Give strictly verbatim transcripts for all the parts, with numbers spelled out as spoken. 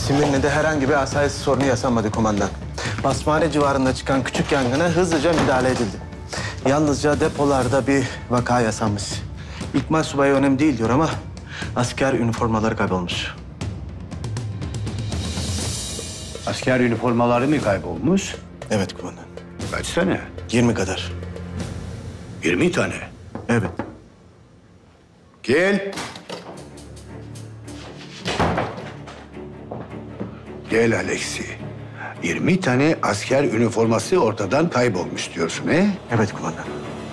Simirli'de herhangi bir asayiş sorunu yaşanmadı kumandan. Basmane civarında çıkan küçük yangına hızlıca müdahale edildi. Yalnızca depolarda bir vaka yaşanmış. İkmal subayı önemli değil diyor ama asker üniformaları kaybolmuş. Asker üniformaları mı kaybolmuş? Evet kumandan. Kaç tane? Yirmi kadar. Yirmi tane. Evet. Gel. Gel Alexi. Yirmi tane asker üniforması ortadan kaybolmuş diyorsun he? Evet kumandan.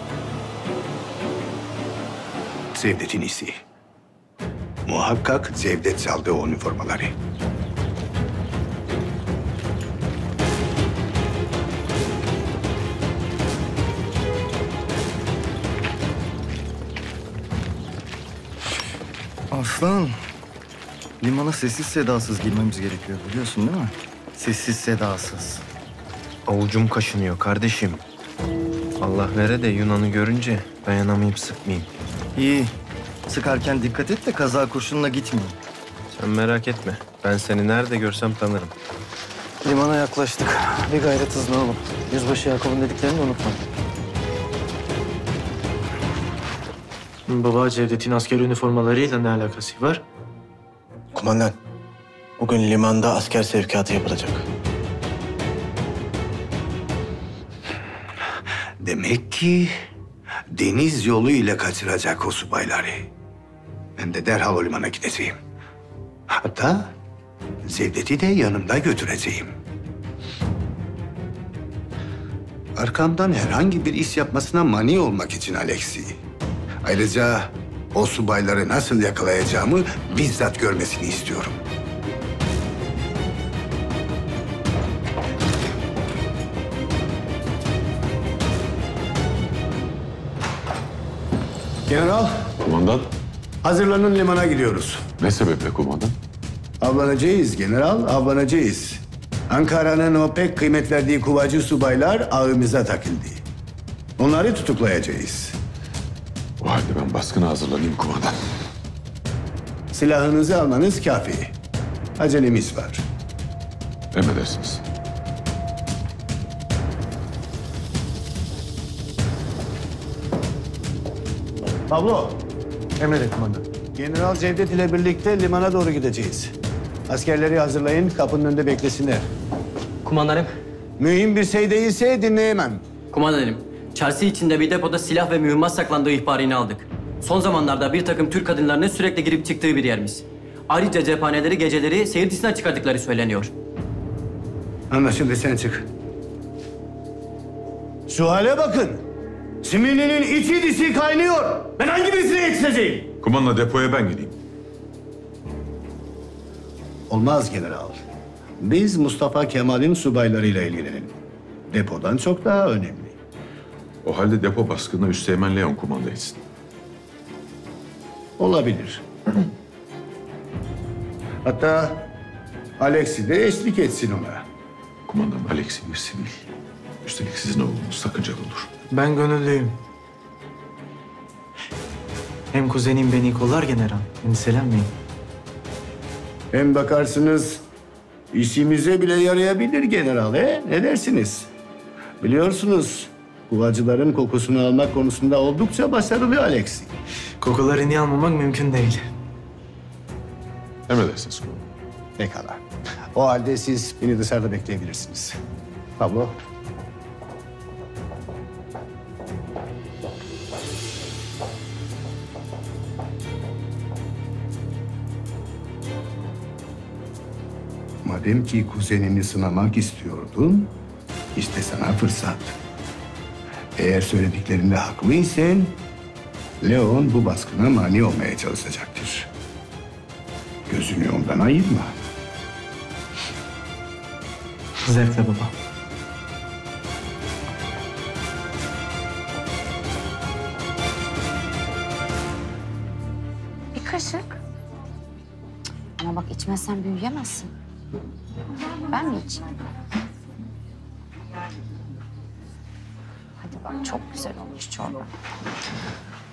Cevdet'in iyisi. Muhakkak Cevdet çaldı o üniformaları. Aslan, limana sessiz sedasız girmemiz gerekiyor biliyorsun değil mi? Sessiz sedasız. Avucum kaşınıyor kardeşim. Allah vere de Yunan'ı görünce dayanamayıp sıkmayayım. İyi. Sıkarken dikkat et de kaza kurşunla gitmeyin. Sen merak etme. Ben seni nerede görsem tanırım. Limana yaklaştık. Bir gayret hızlanalım. Yüzbaşı Yakup'un dediklerini unutma. Baba, Cevdet'in asker üniformalarıyla ne alakası var? Kumandan, bugün limanda asker sevkiyatı yapılacak. Demek ki deniz yolu ile kaçıracak o subayları. Ben de derhal o limana gideceğim. Hatta Cevdet'i de yanımda götüreceğim. Arkamdan herhangi bir iş yapmasına mani olmak için Alexi. Ayrıca o subayları nasıl yakalayacağımı bizzat görmesini istiyorum. General, Kumandan, hazırlanın limana gidiyoruz. ne sebeple kumandan? Avlanacağız general, avlanacağız. Ankara'nın o pek kıymet verdiği kuvacı subaylar ağımıza takıldı. Onları tutuklayacağız. O halde ben baskına hazırlanayım kumandan. Silahınızı almanız kafi. Acelemiz var. Emredersiniz. Pablo, Emredin kumandan. General Cevdet ile birlikte limana doğru gideceğiz. Askerleri hazırlayın, kapının önünde beklesinler. Kumandanım, Mühim bir şey değilse dinleyemem. kumandanım. Çarşı içinde bir depoda silah ve mühimmat saklandığı ihbarını aldık. Son zamanlarda bir takım Türk kadınlarının sürekli girip çıktığı bir yermiş. Ayrıca cephaneleri geceleri seyir dışına çıkardıkları söyleniyor. Anlaşıldı, sen çık. Şu hale bakın. Simirli'nin içi dişi kaynıyor. Ben hangi birisine yetişeceğim? Kumandan depoya ben gideyim. Olmaz general. Biz Mustafa Kemal'in subaylarıyla ilgilenelim. Depodan çok daha önemli. O halde depo baskınına Üsteğmen Leon kumanda etsin. Olabilir. Hatta Alexi de eşlik etsin ona. Kumandan Alexi bir sivil. Üstelik sizin oğlunuz sakıncalı olur. Ben gönüllüyüm. Hem kuzenim beni kollar general. Endişelenmeyin. Hem bakarsınız işimize bile yarayabilir general, he? Ne dersiniz? Biliyorsunuz kuvacıların kokusunu almak konusunda oldukça başarılı Alexi. Kokularını almamak mümkün değil. Emredersiniz kumandan. Pekala. O halde siz beni dışarıda bekleyebilirsiniz. Pablo. Madem ki kuzenini sınamak istiyordun, işte sana fırsat. Eğer söylediklerinde haklıysan, Leon bu baskına mani olmaya çalışacaktır. Gözünü ondan ayırma. Zevkle baba. Bir kaşık. Ama bak içmezsen büyüyemezsin. Ben mi içeyim? Hadi bak çok güzel olmuş çorba.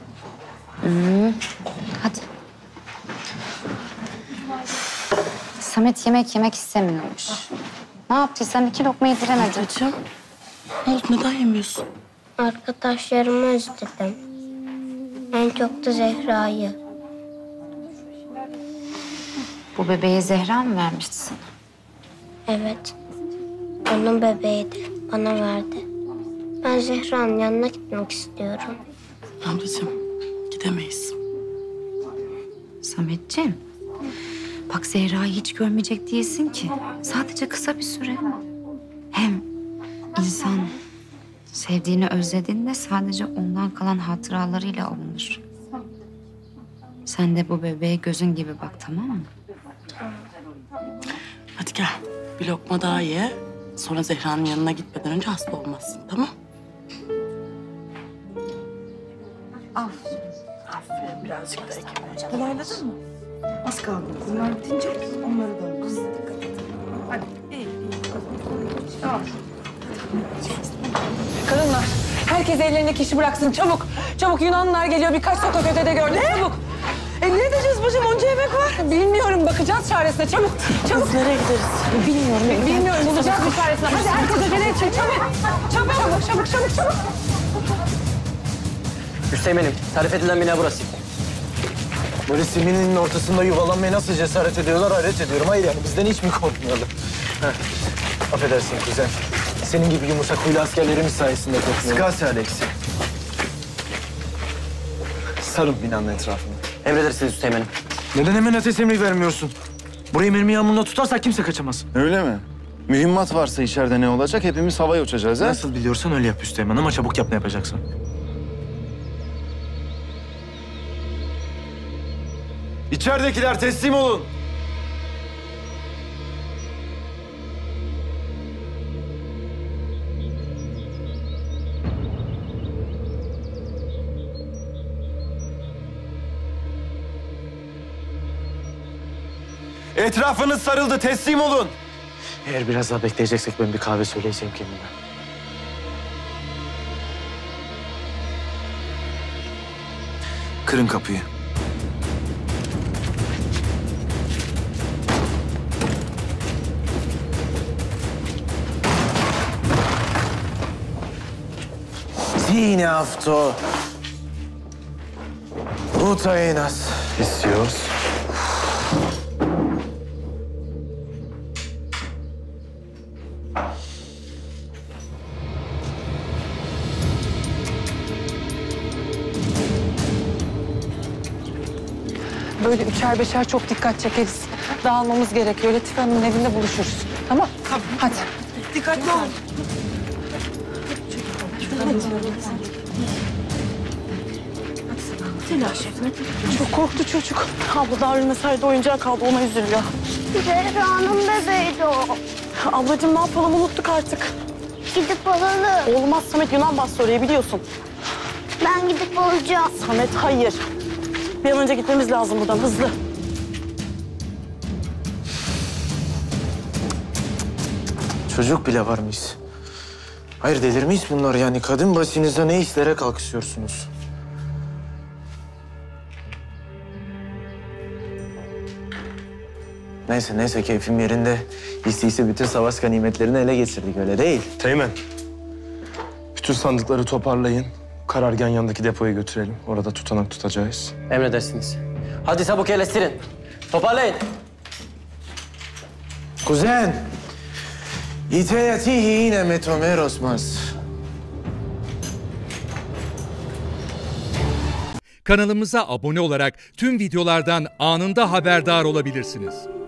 Hmm. Hadi. Samet yemek yemek istemiyormuş. Ne yaptıysan iki lokma yediremedin. Ablacığım, ne oldu? Neden yemiyorsun? Arkadaşlarımı özledim. En çok da Zehra'yı. Bu bebeği Zehra mı vermişti sana? Evet. Onun bebeğiydi. Bana verdi. Ben Zehra'nın yanına gitmek istiyorum. Ablacığım, gidemeyiz. Sametciğim, bak Zehra'yı hiç görmeyecek değilsin ki. Sadece kısa bir süre. Hem insan sevdiğini özlediğinde sadece ondan kalan hatıralarıyla avunur. Sen de bu bebeğe gözün gibi bak, tamam mı? Hadi gel, bir lokma daha ye. Sonra Zehra'nın yanına gitmeden önce hasta olmazsın, tamam? Aferin. Aferin, birazcık da ekmeğe. Kolayladın mı? Az kaldı. Bunlar bitince onları da alırız. Dikkat et. Hadi, iyi, iyi. Tamam. Kadınlar, herkes ellerindeki işi bıraksın. Çabuk, çabuk Yunanlılar geliyor. Birkaç sokak ötede gördüm. Çabuk. E ne edeceğiz bacım? Onca yemek var. Bilmiyorum, bakacağız çaresine. Çabuk, çabuk. Biz nereye gideriz? Bilmiyorum, bilmiyorum. Bulacağız bir çaresine. Hadi herkes acele etsin. Çabuk, çabuk, çabuk, çabuk, çabuk, çabuk. Hüseyin'im, tarif edilen bina burası. Böyle siminin ortasında yuvalanmaya nasıl cesaret ediyorlar hayret ediyorum. Hayır yani bizden hiç mi korkmuyorlar? Heh. Affedersin kuzen. Senin gibi yumuşak huylu askerlerimiz sayesinde korkmuyorum. Skasi Alex. Sarın binanın etrafını. Emredersiniz Hüseyin'im. Neden hemen ateş emri vermiyorsun? Burayı mermi yağmuruna tutarsak kimse kaçamaz. Öyle mi? Mühimmat varsa içeride ne olacak? Hepimiz havaya uçacağız ha? Nasıl biliyorsan öyle yap Üsteğmen ama çabuk yap ne yapacaksan. İçeridekiler teslim olun. Etrafınız sarıldı, teslim olun. Eğer biraz daha bekleyeceksek ben bir kahve söyleyeceğim kendime. Kırın kapıyı. Zine hafto. Tutaj nas. İstiyoruz. Böyle üçer beşer çok dikkat çekeriz. Dağılmamız gerekiyor. Latife Hanım'ın evinde buluşuruz. Tamam? Tamam. Hadi. Dikkatli olun. Telaş etme. Çok korktu çocuk. Abla daha ölmeseydi oyuncağı kaldı. Ona üzülüyor. Zehra'nın bebeğiydi o. Ablacığım ne yapalım unuttuk artık. Gidip alalım. Olmaz Samet Yunan bastı orayı biliyorsun. Ben gidip alacağım. Samet hayır. Bir an önce gitmemiz lazım buradan hızlı. Çocuk bile var mıyız? Hayır delirmiş bunlar yani. Kadın başınıza ne işlere kalkışıyorsunuz? Neyse neyse keyfim yerinde. İstiyse bütün savaş ganimetlerini ele geçirdik öyle değil. Teğmen, bütün sandıkları toparlayın. Karargahın yanındaki depoya götürelim. Orada tutanak tutacağız. Emredersiniz. Hadi çabuk yerleştirin. Toparlayın. Kuzen. İteyatihi yine metomerosmaz. Kanalımıza abone olarak tüm videolardan anında haberdar olabilirsiniz.